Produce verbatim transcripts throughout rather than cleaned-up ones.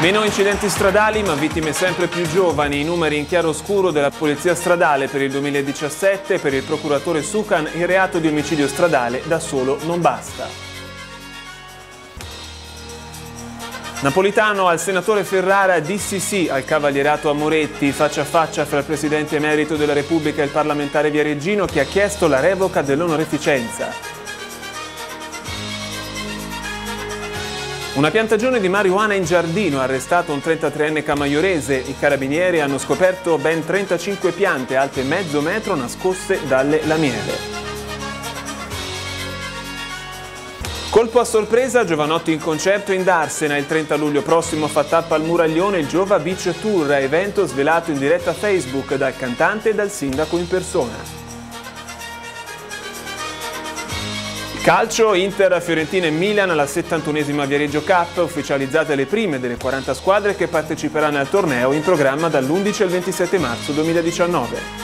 Meno incidenti stradali ma vittime sempre più giovani, i numeri in chiaroscuro della Polizia Stradale per il duemiladiciassette. Per il procuratore Sukan il reato di omicidio stradale da solo non basta. Napolitano al senatore Ferrara dissi sì al cavalierato a Moretti, faccia a faccia fra il presidente emerito della Repubblica e il parlamentare viareggino che ha chiesto la revoca dell'onoreficenza. Una piantagione di marijuana in giardino, arrestato un trentatreenne camaiorese. I carabinieri hanno scoperto ben trentacinque piante alte mezzo metro nascoste dalle lamiere. Colpo a sorpresa, Giovanotti in concerto in Darsena. Il trenta luglio prossimo fa tappa al Muraglione il Giova Beach Tour, evento svelato in diretta Facebook dal cantante e dal sindaco in persona. Calcio, Inter, Fiorentina e Milan alla settantunesima Viareggio Cup, ufficializzate le prime delle quaranta squadre che parteciperanno al torneo in programma dall'undici al ventisette marzo duemiladiciannove.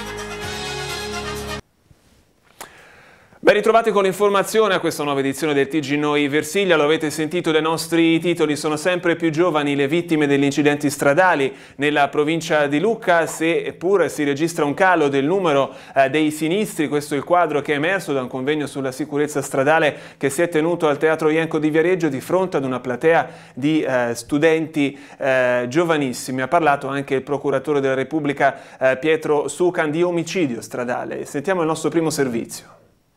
Ben ritrovati con l'informazione a questa nuova edizione del T G Noi Versiglia. Lo avete sentito dai nostri titoli, sono sempre più giovani le vittime degli incidenti stradali nella provincia di Lucca, seppur si registra un calo del numero eh, dei sinistri. Questo è il quadro che è emerso da un convegno sulla sicurezza stradale che si è tenuto al Teatro Ienco di Viareggio di fronte ad una platea di eh, studenti eh, giovanissimi. Ha parlato anche il procuratore della Repubblica eh, Pietro Sukan di omicidio stradale. Sentiamo il nostro primo servizio.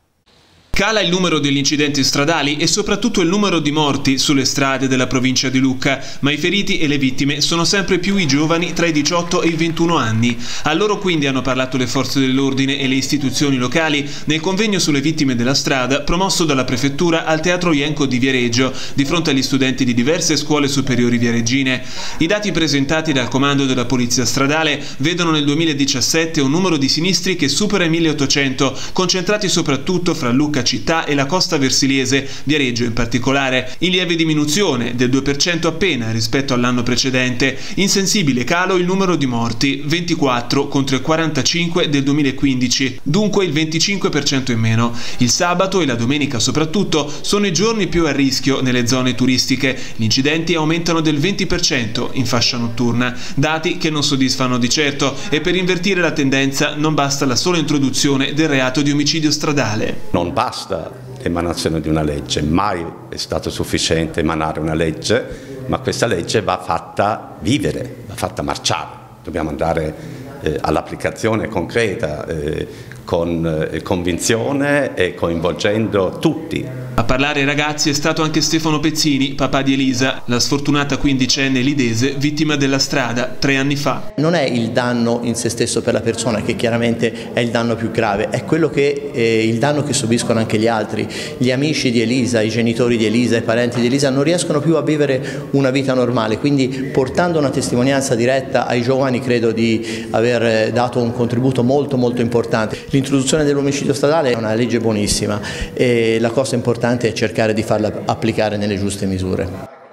Cala il numero degli incidenti stradali e soprattutto il numero di morti sulle strade della provincia di Lucca, ma i feriti e le vittime sono sempre più i giovani tra i diciotto e i ventuno anni. A loro quindi hanno parlato le forze dell'ordine e le istituzioni locali nel convegno sulle vittime della strada promosso dalla prefettura al Teatro Ienco di Viareggio di fronte agli studenti di diverse scuole superiori viareggine. I dati presentati dal comando della Polizia Stradale vedono nel duemiladiciassette un numero di sinistri che supera i milleottocento, concentrati soprattutto fra Lucca città e la costa versiliese, Viareggio in particolare, in lieve diminuzione del due per cento appena rispetto all'anno precedente. In sensibile calo il numero di morti, ventiquattro contro il quarantacinque del duemilaquindici, dunque il venticinque per cento in meno. Il sabato e la domenica soprattutto sono i giorni più a rischio nelle zone turistiche. Gli incidenti aumentano del venti per cento in fascia notturna, dati che non soddisfano di certo, e per invertire la tendenza non basta la sola introduzione del reato di omicidio stradale. Non basta l'emanazione di una legge, mai è stato sufficiente emanare una legge, ma questa legge va fatta vivere, va fatta marciare. Dobbiamo andare eh, all'applicazione concreta eh, con eh, convinzione e coinvolgendo tutti. A parlare ai ragazzi è stato anche Stefano Pezzini, papà di Elisa, la sfortunata quindicenne lidese vittima della strada tre anni fa. Non è il danno in se stesso per la persona che chiaramente è il danno più grave, è quello che eh, il danno che subiscono anche gli altri. Gli amici di Elisa, i genitori di Elisa, i parenti di Elisa non riescono più a vivere una vita normale, quindi portando una testimonianza diretta ai giovani credo di aver dato un contributo molto molto importante. L'introduzione dell'omicidio stradale è una legge buonissima e la cosa importante è cercare di farla applicare nelle giuste misure.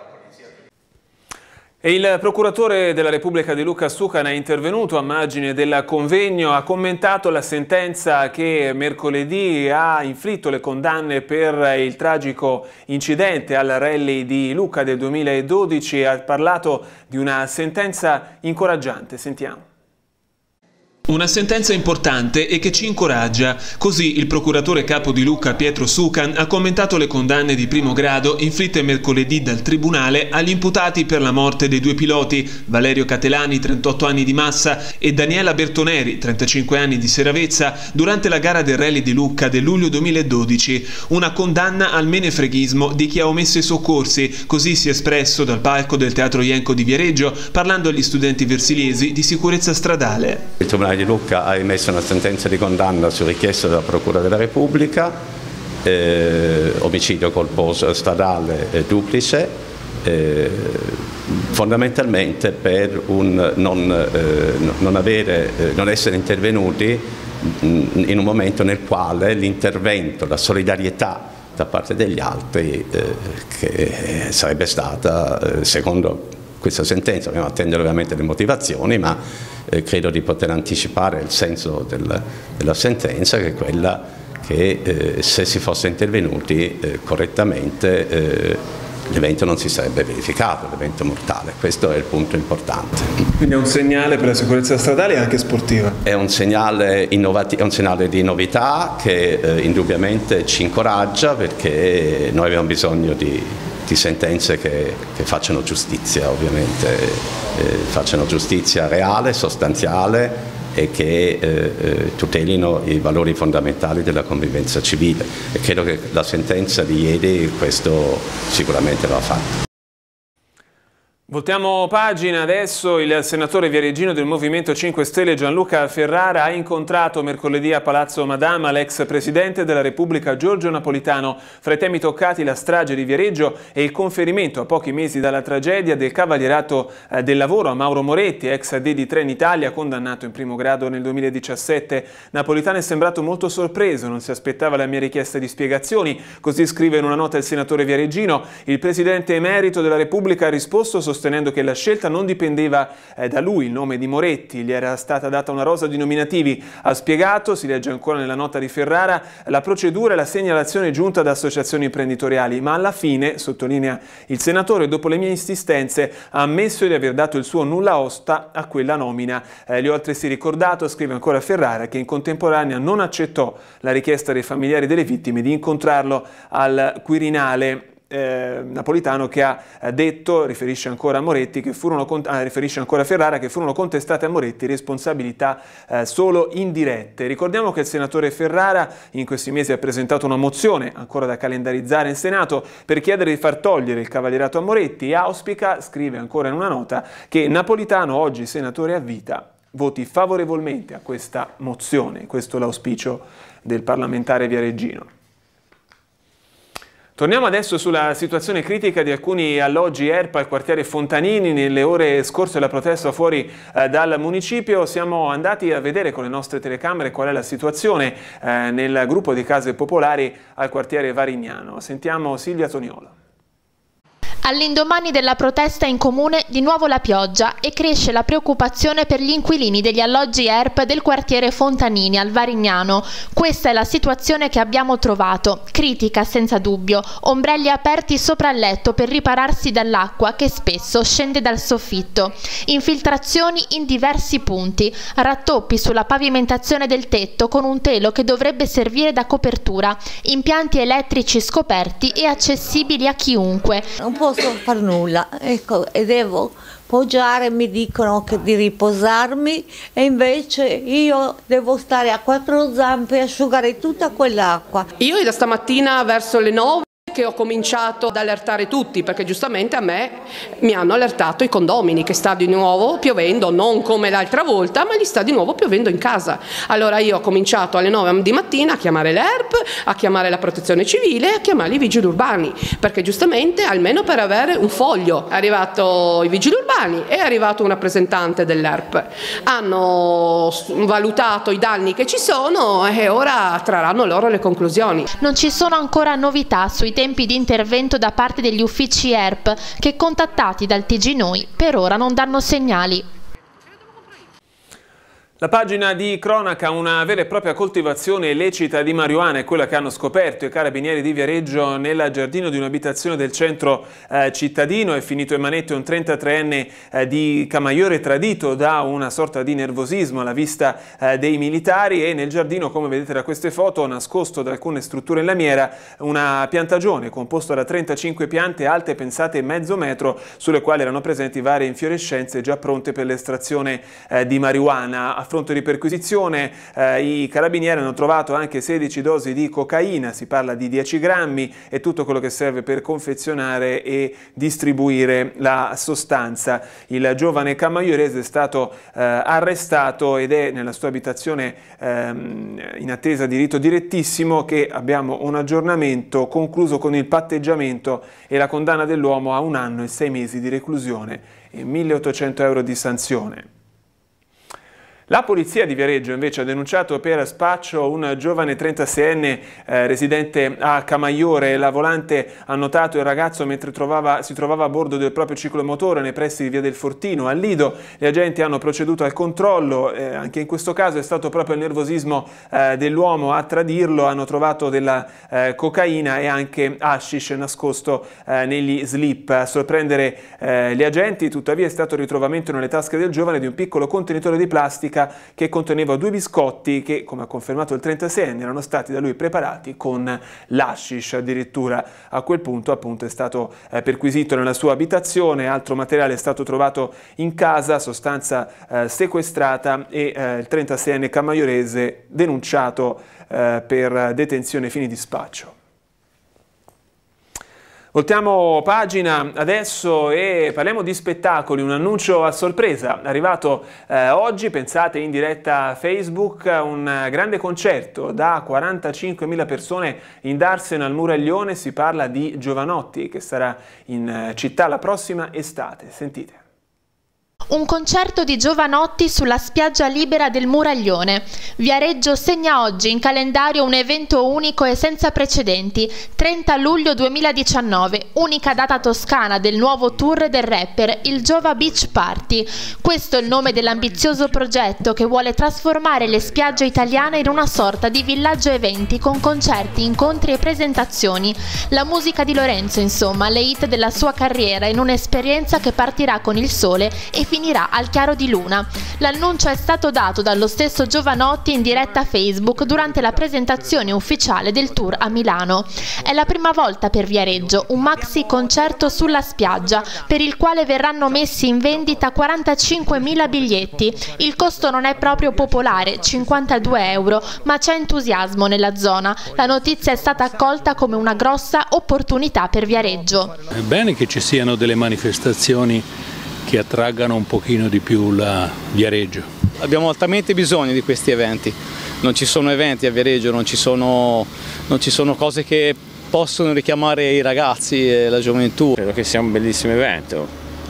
E il procuratore della Repubblica di Lucca Sukan è intervenuto a margine del convegno, ha commentato la sentenza che mercoledì ha inflitto le condanne per il tragico incidente al rally di Lucca del duemiladodici e ha parlato di una sentenza incoraggiante. Sentiamo. Una sentenza importante e che ci incoraggia. Così il procuratore capo di Lucca Pietro Sukan ha commentato le condanne di primo grado inflitte mercoledì dal Tribunale agli imputati per la morte dei due piloti, Valerio Catelani, trentotto anni di Massa, e Daniela Bertoneri, trentacinque anni di Seravezza, durante la gara del rally di Lucca del luglio duemiladodici. Una condanna al menefreghismo di chi ha omesso i soccorsi, così si è espresso dal palco del Teatro Ienco di Viareggio parlando agli studenti versiliesi di sicurezza stradale. Il Tribunale di Lucca ha emesso una sentenza di condanna su richiesta della Procura della Repubblica, eh, omicidio colposo stradale eh, duplice, eh, fondamentalmente per un non, eh, non, avere, eh, non essere intervenuti mh, in un momento nel quale l'intervento, la solidarietà da parte degli altri eh, che sarebbe stata, eh, secondo questa sentenza, dobbiamo attendere ovviamente le motivazioni, ma eh, credo di poter anticipare il senso del, della sentenza, che è quella che eh, se si fosse intervenuti eh, correttamente eh, l'evento non si sarebbe verificato, l'evento mortale. Questo è il punto importante. Quindi è un segnale per la sicurezza stradale e anche sportiva? È un segnale innovativo, è un segnale di novità che eh, indubbiamente ci incoraggia, perché noi abbiamo bisogno di, di sentenze che, che facciano giustizia, ovviamente, eh, facciano giustizia reale, sostanziale, e che eh, eh, tutelino i valori fondamentali della convivenza civile, e credo che la sentenza di ieri questo sicuramente lo ha fatto. Voltiamo pagina adesso. Il senatore viareggino del Movimento cinque Stelle Gianluca Ferrara ha incontrato mercoledì a Palazzo Madama l'ex presidente della Repubblica Giorgio Napolitano. Fra i temi toccati la strage di Viareggio e il conferimento a pochi mesi dalla tragedia del cavalierato del lavoro a Mauro Moretti, ex A D di Trenitalia, condannato in primo grado nel duemiladiciassette. Napolitano è sembrato molto sorpreso, non si aspettava la mia richiesta di spiegazioni, così scrive in una nota il senatore viareggino. Il presidente emerito della Repubblica ha risposto sostenendo che la scelta non dipendeva eh, da lui, il nome di Moretti, gli era stata data una rosa di nominativi. Ha spiegato, si legge ancora nella nota di Ferrara, la procedura e la segnalazione giunta da associazioni imprenditoriali, ma alla fine, sottolinea il senatore, dopo le mie insistenze ha ammesso di aver dato il suo nulla osta a quella nomina. Eh, gli ho altresì ricordato, scrive ancora Ferrara, che in contemporanea non accettò la richiesta dei familiari delle vittime di incontrarlo al Quirinale. Eh, Napolitano, che ha detto, riferisce ancora a Moretti, che furono, ah, riferisce ancora a Ferrara, che furono contestate a Moretti responsabilità eh, solo indirette. Ricordiamo che il senatore Ferrara in questi mesi ha presentato una mozione, ancora da calendarizzare in Senato, per chiedere di far togliere il cavalierato a Moretti e auspica, scrive ancora in una nota, che Napolitano, oggi senatore a vita, voti favorevolmente a questa mozione. Questo è l'auspicio del parlamentare viareggino. Torniamo adesso sulla situazione critica di alcuni alloggi ERPA al quartiere Fontanini. Nelle ore scorse della protesta fuori eh, dal municipio siamo andati a vedere con le nostre telecamere qual è la situazione eh, nel gruppo di case popolari al quartiere Varignano. Sentiamo Silvia Toniolo. All'indomani della protesta in comune di nuovo la pioggia e cresce la preoccupazione per gli inquilini degli alloggi E R P del quartiere Fontanini al Varignano. Questa è la situazione che abbiamo trovato, critica senza dubbio, ombrelli aperti sopra il letto per ripararsi dall'acqua che spesso scende dal soffitto, infiltrazioni in diversi punti, rattoppi sulla pavimentazione del tetto con un telo che dovrebbe servire da copertura, impianti elettrici scoperti e accessibili a chiunque. Non posso far nulla, ecco, e devo poggiare, mi dicono che di riposarmi e invece io devo stare a quattro zampe e asciugare tutta quell'acqua. Io da stamattina verso le nove che ho cominciato ad allertare tutti, perché giustamente a me mi hanno allertato i condomini che sta di nuovo piovendo, non come l'altra volta, ma gli sta di nuovo piovendo in casa. Allora io ho cominciato alle nove di mattina a chiamare l'E R P, a chiamare la protezione civile e a chiamare i vigili urbani, perché giustamente almeno per avere un foglio è arrivato i vigili urbani, è arrivato un rappresentante dell'E R P, hanno valutato i danni che ci sono e ora trarranno loro le conclusioni. Non ci sono ancora novità sui temi tempi di intervento da parte degli uffici E R P che, contattati dal T G Noi, per ora non danno segnali. La pagina di cronaca, una vera e propria coltivazione illecita di marijuana è quella che hanno scoperto i carabinieri di Viareggio nel giardino di un'abitazione del centro eh, cittadino. È finito in manette un trentatreenne eh, di Camaiore tradito da una sorta di nervosismo alla vista eh, dei militari, e nel giardino, come vedete da queste foto, nascosto da alcune strutture in lamiera, una piantagione composta da trentacinque piante alte pensate mezzo metro, sulle quali erano presenti varie infiorescenze già pronte per l'estrazione eh, di marijuana. A fronte di perquisizione eh, i carabinieri hanno trovato anche sedici dosi di cocaina, si parla di dieci grammi, e tutto quello che serve per confezionare e distribuire la sostanza. Il giovane camaiorese è stato eh, arrestato ed è nella sua abitazione ehm, in attesa di rito direttissimo, che abbiamo un aggiornamento concluso con il patteggiamento e la condanna dell'uomo a un anno e sei mesi di reclusione e milleottocento euro di sanzione. La polizia di Viareggio invece ha denunciato per spaccio un giovane trentaseienne eh, residente a Camaiore. La volante ha notato il ragazzo mentre trovava, si trovava a bordo del proprio ciclomotore nei pressi di Via del Fortino. Al Lido gli agenti hanno proceduto al controllo, eh, anche in questo caso è stato proprio il nervosismo eh, dell'uomo a tradirlo. Hanno trovato della eh, cocaina e anche hashish nascosto eh, negli slip. A sorprendere eh, gli agenti tuttavia è stato il ritrovamento nelle tasche del giovane di un piccolo contenitore di plastica che conteneva due biscotti che, come ha confermato il trentaseienne, erano stati da lui preparati con l'hashish. Addirittura a quel punto appunto è stato eh, perquisito nella sua abitazione. Altro materiale è stato trovato in casa, sostanza eh, sequestrata, e eh, il trentaseienne camaiorese denunciato eh, per detenzione ai fini di spaccio. Voltiamo pagina adesso e parliamo di spettacoli. Un annuncio a sorpresa arrivato eh, oggi, pensate, in diretta Facebook, un grande concerto da quarantacinquemila persone in Darsena al Muraglione. Si parla di Jovanotti, che sarà in città la prossima estate. Sentite. Un concerto di Jovanotti sulla spiaggia libera del Muraglione. Viareggio segna oggi in calendario un evento unico e senza precedenti. trenta luglio duemiladiciannove, unica data toscana del nuovo tour del rapper, il Jova Beach Party. Questo è il nome dell'ambizioso progetto che vuole trasformare le spiagge italiane in una sorta di villaggio eventi con concerti, incontri e presentazioni. La musica di Lorenzo, insomma, le hit della sua carriera in un'esperienza che partirà con il sole e finirà al chiaro di luna. L'annuncio è stato dato dallo stesso Jovanotti in diretta Facebook durante la presentazione ufficiale del tour a Milano. È la prima volta per Viareggio un maxi concerto sulla spiaggia, per il quale verranno messi in vendita quarantacinquemila biglietti. Il costo non è proprio popolare, cinquantadue euro, ma c'è entusiasmo nella zona. La notizia è stata accolta come una grossa opportunità per Viareggio. È bene che ci siano delle manifestazioni che attraggano un pochino di più la Viareggio. Abbiamo altamente bisogno di questi eventi, non ci sono eventi a Viareggio, non ci sono, non ci sono cose che possono richiamare i ragazzi e la gioventù. Credo che sia un bellissimo evento,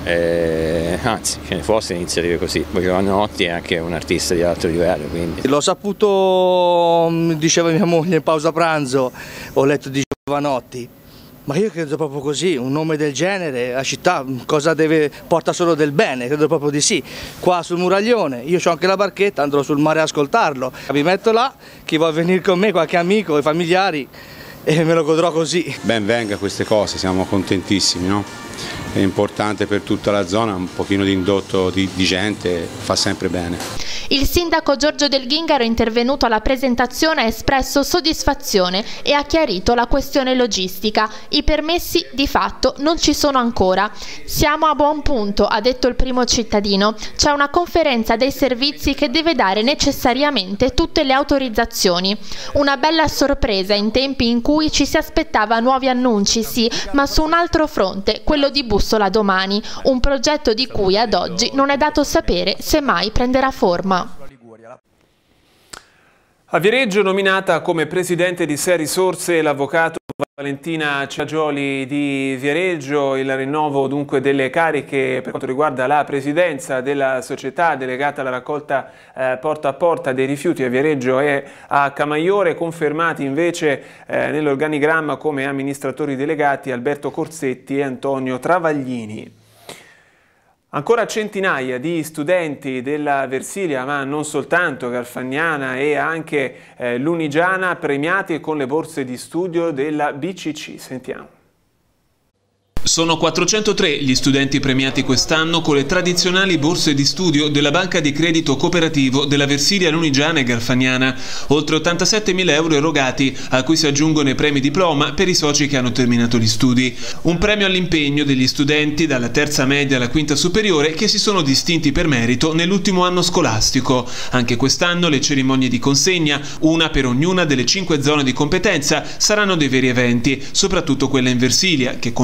eh, anzi ce ne fosse iniziative così. Poi Jovanotti è anche un artista di alto livello, quindi. L'ho saputo, diceva mia moglie in pausa pranzo, ho letto di Jovanotti. Ma io credo proprio così, un nome del genere, la città cosa deve, porta solo del bene, credo proprio di sì. Qua sul Muraglione, io ho anche la barchetta, andrò sul mare a ascoltarlo. Mi metto là, chi vuole venire con me, qualche amico, i familiari, e me lo godrò così. Ben venga queste cose, siamo contentissimi, no? È importante per tutta la zona, un pochino di indotto di, di gente fa sempre bene. Il sindaco Giorgio Del Ghingaro, intervenuto alla presentazione, ha espresso soddisfazione e ha chiarito la questione logistica. I permessi di fatto non ci sono ancora. Siamo a buon punto, ha detto il primo cittadino. C'è una conferenza dei servizi che deve dare necessariamente tutte le autorizzazioni. Una bella sorpresa in tempi in cui ci si aspettava nuovi annunci, sì, ma su un altro fronte, quello di Bussola Domani, un progetto di cui ad oggi non è dato sapere se mai prenderà forma. A Viareggio nominata come presidente di Sei Risorse l'avvocato Valentina Ciagioli di Viareggio. Il rinnovo dunque delle cariche per quanto riguarda la presidenza della società delegata alla raccolta eh, porta a porta dei rifiuti a Viareggio e a Camaiore, confermati invece eh, nell'organigramma come amministratori delegati Alberto Corsetti e Antonio Travaglini. Ancora centinaia di studenti della Versilia, ma non soltanto, Garfagnana e anche eh, Lunigiana, premiati con le borse di studio della B C C. Sentiamo. Sono quattrocentotre gli studenti premiati quest'anno con le tradizionali borse di studio della banca di credito cooperativo della Versilia, Lunigiana e Garfagnana. Oltre ottantasettemila euro erogati, a cui si aggiungono i premi diploma per i soci che hanno terminato gli studi. Un premio all'impegno degli studenti dalla terza media alla quinta superiore che si sono distinti per merito nell'ultimo anno scolastico. Anche quest'anno le cerimonie di consegna, una per ognuna delle cinque zone di competenza, saranno dei veri eventi, soprattutto quella in Versilia, che conta più soldi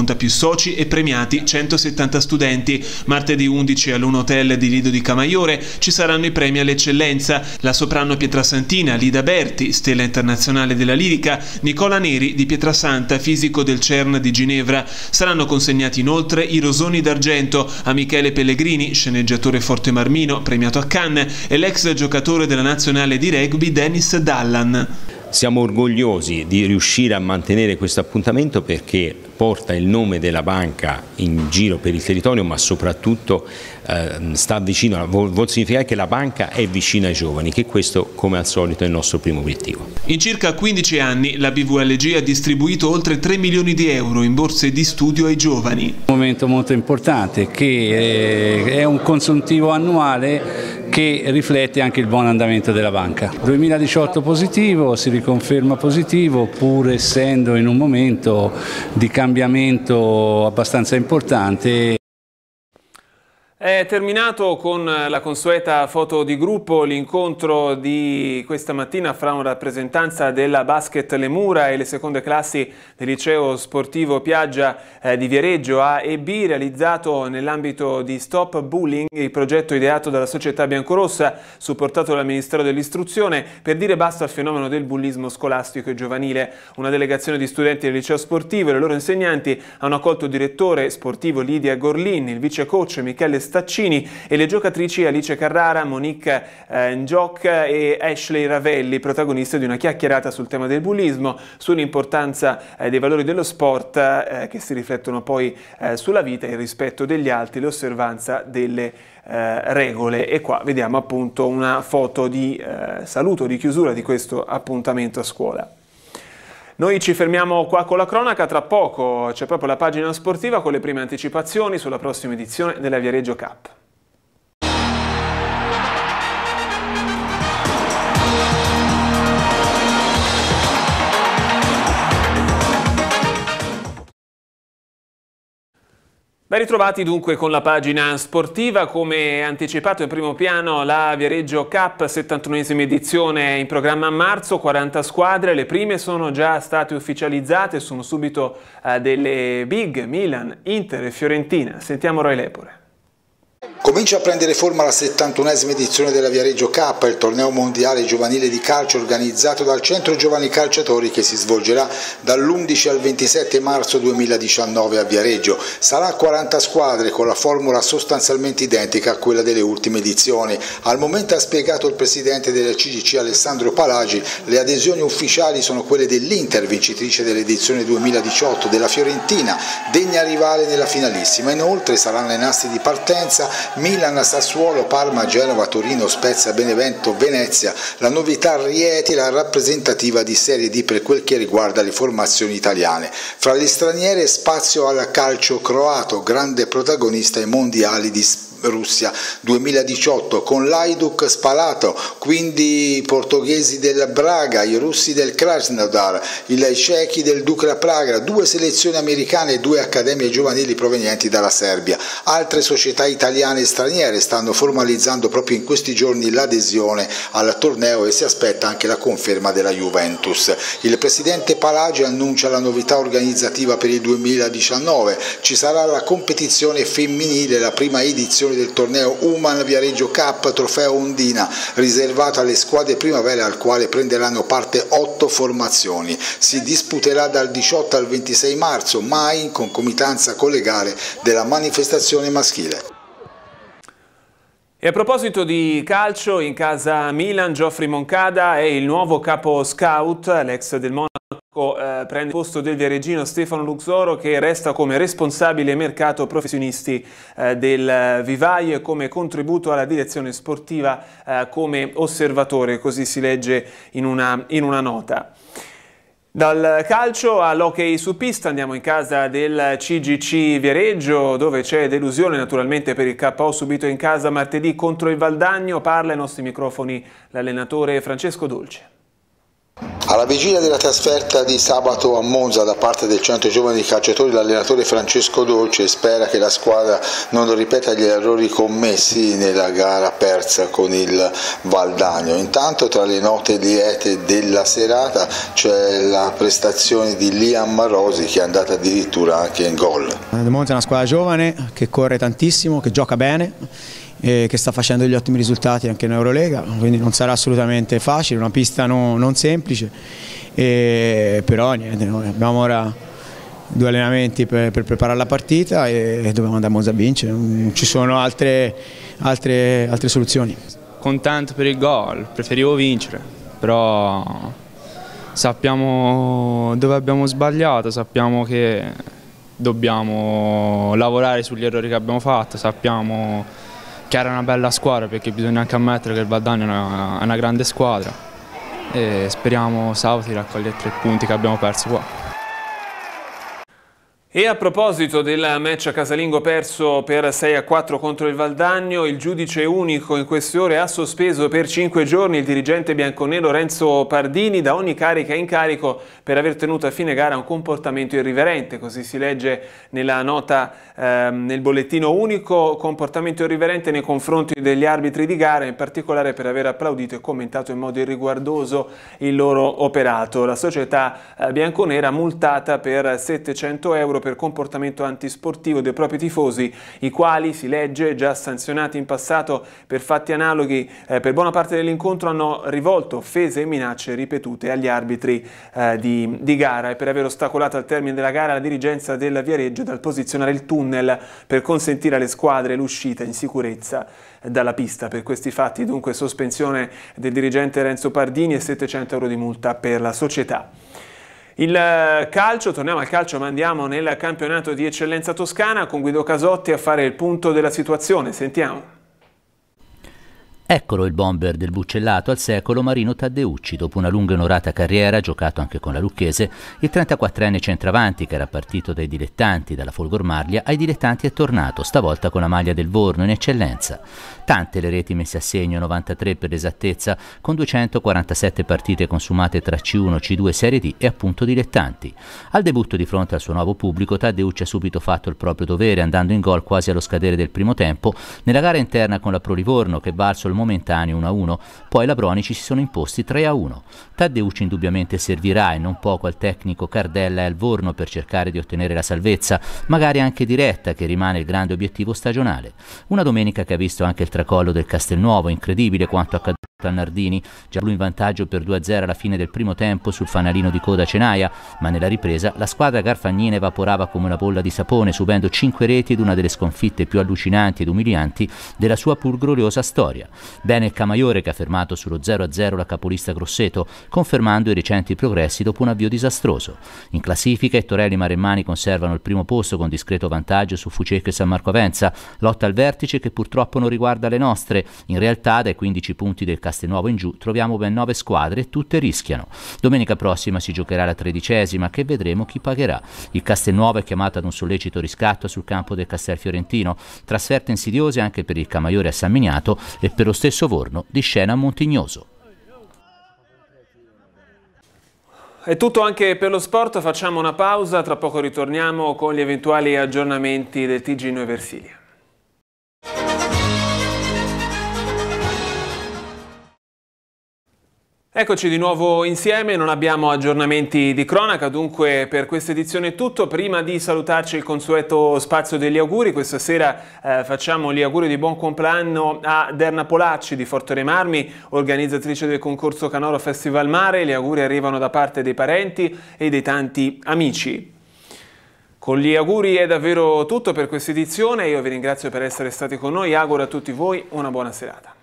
soci e premiati centosettanta studenti. Martedì undici all'Uno Hotel di Lido di Camaiore ci saranno i premi all'eccellenza. La soprano Pietrasantina Lida Berti, stella internazionale della lirica, Nicola Neri di Pietrasanta, fisico del CERN di Ginevra. Saranno consegnati inoltre i Rosoni d'argento a Michele Pellegrini, sceneggiatore Forte Marmino, premiato a Cannes, e l'ex giocatore della nazionale di rugby Dennis Dallan. Siamo orgogliosi di riuscire a mantenere questo appuntamento perché porta il nome della banca in giro per il territorio, ma soprattutto eh, sta vicino, vuol, vuol significare che la banca è vicina ai giovani, che questo come al solito è il nostro primo obiettivo. In circa quindici anni la B V L G ha distribuito oltre tre milioni di euro in borse di studio ai giovani. Un momento molto importante che è un consuntivo annuale che riflette anche il buon andamento della banca. duemiladiciotto positivo, si riconferma positivo pur essendo in un momento di cambiamento abbastanza importante. È terminato con la consueta foto di gruppo l'incontro di questa mattina fra una rappresentanza della Basket Le Mura e le seconde classi del liceo sportivo Piaggia eh, di Viareggio A e B, realizzato nell'ambito di Stop Bullying, il progetto ideato dalla società biancorossa, supportato dal Ministero dell'Istruzione, per dire basta al fenomeno del bullismo scolastico e giovanile. Una delegazione di studenti del liceo sportivo e i loro insegnanti hanno accolto il direttore sportivo Lidia Gorlin, il vice coach Michele Staccini e le giocatrici Alice Carrara, Monique eh, Njoc e Ashley Ravelli, protagoniste di una chiacchierata sul tema del bullismo, sull'importanza eh, dei valori dello sport eh, che si riflettono poi eh, sulla vita, il rispetto degli altri, l'osservanza delle eh, regole. E qua vediamo appunto una foto di eh, saluto, di chiusura di questo appuntamento a scuola. Noi ci fermiamo qua con la cronaca, tra poco c'è proprio la pagina sportiva con le prime anticipazioni sulla prossima edizione della Viareggio Cup. Ben ritrovati dunque con la pagina sportiva. Come anticipato in primo piano la Viareggio Cup, settantunesima edizione in programma a marzo, quaranta squadre, le prime sono già state ufficializzate, sono subito eh, delle big, Milan, Inter e Fiorentina. Sentiamo Roy Lepore. Comincia a prendere forma la settantunesima edizione della Viareggio Cup, il torneo mondiale giovanile di calcio organizzato dal Centro Giovani Calciatori che si svolgerà dall'undici al ventisette marzo duemiladiciannove a Viareggio. Sarà quaranta squadre con la formula sostanzialmente identica a quella delle ultime edizioni. Al momento, ha spiegato il presidente della C G C Alessandro Palagi, le adesioni ufficiali sono quelle dell'Inter, vincitrice dell'edizione duemiladiciotto, della Fiorentina, degna rivale nella finalissima. Inoltre saranno ai nastri di partenza Milan, Sassuolo, Parma, Genova, Torino, Spezia, Benevento, Venezia. La novità Rieti, la rappresentativa di Serie D per quel che riguarda le formazioni italiane. Fra le straniere spazio al calcio croato, grande protagonista ai mondiali di Russia duemiladiciotto con l'Hajduk Spalato, quindi i portoghesi del Braga, i russi del Krasnodar, i cechi del Dukla Praga, due selezioni americane e due accademie giovanili provenienti dalla Serbia. Altre società italiane e straniere stanno formalizzando proprio in questi giorni l'adesione al torneo e si aspetta anche la conferma della Juventus. Il presidente Palagi annuncia la novità organizzativa per il duemiladiciannove, ci sarà la competizione femminile, la prima edizione del torneo Human Viareggio Cup Trofeo Ondina, riservato alle squadre primavera, al quale prenderanno parte otto formazioni. Si disputerà dal diciotto al ventisei marzo, mai in concomitanza con le gare della manifestazione maschile. E a proposito di calcio, in casa Milan, Geoffrey Moncada è il nuovo capo scout, l'ex del Monaco. Eh, prende il posto del viareggino Stefano Luxoro, che resta come responsabile mercato professionisti eh, del vivaio e come contributo alla direzione sportiva eh, come osservatore, così si legge in una, in una nota. Dal calcio all'hockey su pista andiamo in casa del C G C Viareggio, dove c'è delusione naturalmente per il K O subito in casa martedì contro il Valdagno. Parla ai nostri microfoni l'allenatore Francesco Dolce. Alla vigilia della trasferta di sabato a Monza da parte del Centro Giovani Calciatori, l'allenatore Francesco Dolce spera che la squadra non ripeta gli errori commessi nella gara persa con il Valdagno. Intanto, tra le note liete della serata c'è la prestazione di Liam Marosi, che è andata addirittura anche in gol. Il Monza è una squadra giovane che corre tantissimo, che gioca bene, e che sta facendo degli ottimi risultati anche in Eurolega, quindi non sarà assolutamente facile, una pista no, non semplice, e, però niente, noi abbiamo ora due allenamenti per, per preparare la partita e, e dobbiamo andare a Monza a vincere, non ci sono altre, altre, altre soluzioni. Contento per il gol, preferivo vincere, però sappiamo dove abbiamo sbagliato, sappiamo che dobbiamo lavorare sugli errori che abbiamo fatto, sappiamo che era una bella squadra, perché bisogna anche ammettere che il Valdagno è una, è una grande squadra e speriamo sabato di raccogliere tre punti che abbiamo perso qua. E a proposito del match casalingo perso per sei a quattro contro il Valdagno, il giudice unico in queste ore ha sospeso per cinque giorni il dirigente bianconero Renzo Pardini da ogni carica e incarico per aver tenuto a fine gara un comportamento irriverente, così si legge nella nota eh, nel bollettino unico, comportamento irriverente nei confronti degli arbitri di gara, in particolare per aver applaudito e commentato in modo irriguardoso il loro operato. La società eh, bianconera multata per settecento euro per comportamento antisportivo dei propri tifosi, i quali, si legge, già sanzionati in passato per fatti analoghi eh, per buona parte dell'incontro, hanno rivolto offese e minacce ripetute agli arbitri eh, di, di gara e per aver ostacolato al termine della gara la dirigenza del Viareggio dal posizionare il tunnel per consentire alle squadre l'uscita in sicurezza dalla pista. Per questi fatti dunque sospensione del dirigente Renzo Pardini e settecento euro di multa per la società. Il calcio, torniamo al calcio ma andiamo nel campionato di eccellenza toscana con Guido Casotti a fare il punto della situazione. Sentiamo. Eccolo il bomber del Buccellato al secolo, Marino Taddeucci. Dopo una lunga e onorata carriera, giocato anche con la Lucchese, il trentaquattrenne centravanti, che era partito dai dilettanti, dalla Folgor Marlia, ai dilettanti è tornato, stavolta con la maglia del Vorno in eccellenza. Tante le reti messe a segno, novantatré per l'esattezza, con duecentoquarantasette partite consumate tra C uno, C due, Serie D e appunto dilettanti. Al debutto di fronte al suo nuovo pubblico, Taddeucci ha subito fatto il proprio dovere, andando in gol quasi allo scadere del primo tempo, nella gara interna con la Pro Livorno, che valso il momentaneo uno a uno, poi i labronici si sono imposti tre a uno. Taddeucci indubbiamente servirà e non poco al tecnico Cardella e al Vorno per cercare di ottenere la salvezza, magari anche diretta, che rimane il grande obiettivo stagionale. Una domenica che ha visto anche il tracollo del Castelnuovo, incredibile quanto accaduto a Nardini, già blu in vantaggio per due a zero alla fine del primo tempo sul fanalino di coda Cenaia, ma nella ripresa la squadra garfagnina evaporava come una bolla di sapone, subendo cinque reti ed una delle sconfitte più allucinanti ed umilianti della sua pur gloriosa storia. Bene il Camaiore, che ha fermato sullo zero a zero la capolista Grosseto, confermando i recenti progressi dopo un avvio disastroso. In classifica i Torelli Maremmani conservano il primo posto con discreto vantaggio su Fucecco e San Marco Avenza, lotta al vertice che purtroppo non riguarda le nostre. In realtà dai quindici punti del Castelnuovo in giù troviamo ben nove squadre e tutte rischiano. Domenica prossima si giocherà la tredicesima, che vedremo chi pagherà. Il Castelnuovo è chiamato ad un sollecito riscatto sul campo del Castelfiorentino, trasferte insidiose anche per il Camaiore a San Miniato e per lo stesso Vorno di scena a Montignoso. È tutto anche per lo sport, facciamo una pausa, tra poco ritorniamo con gli eventuali aggiornamenti del T G Noi Versilia. Eccoci di nuovo insieme, non abbiamo aggiornamenti di cronaca, dunque per questa edizione è tutto. Prima di salutarci il consueto spazio degli auguri, questa sera eh, facciamo gli auguri di buon compleanno a Derna Polacci di Fortere Marmi, organizzatrice del concorso Canoro Festival Mare. Gli auguri arrivano da parte dei parenti e dei tanti amici. Con gli auguri è davvero tutto per questa edizione, io vi ringrazio per essere stati con noi, auguro a tutti voi una buona serata.